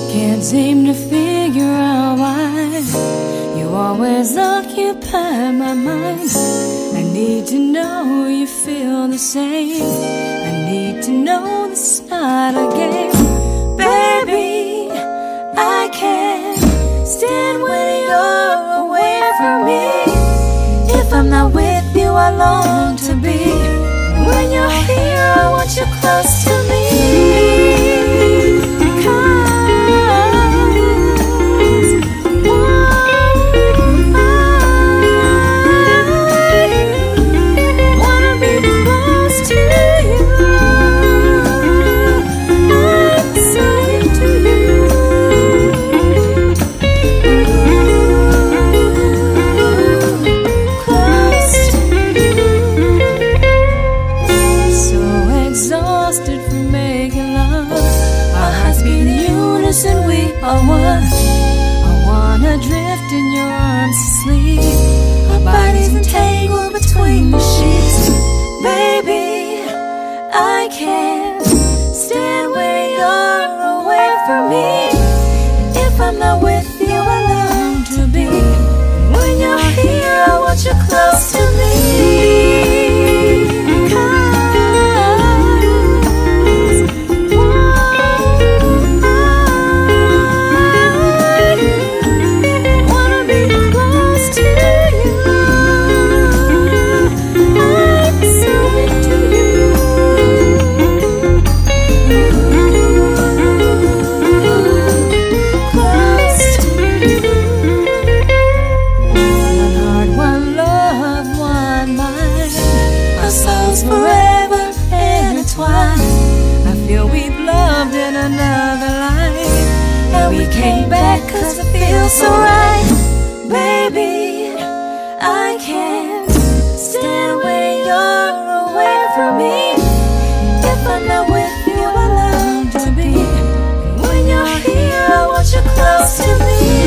Can't seem to figure out why you always occupy my mind. I need to know you feel the same. I need to know this is not a game. Baby, I can't stand when you're away from me. If I'm not with you, I long to be. When you're here, I want you close to me. And we are one. I wanna drift in your arms to sleep. Our bodies entangled between the sheets. Baby, I can't stand when you're away from me. If I'm not with you, I long to be. When you're here, I want you close to me. Forever intertwined. I feel we've loved in another life, and we came back 'cause it feels so right. Baby, I can't stand when you're away from me. If I'm not with you, I long to be. When you're here, I want you close to me.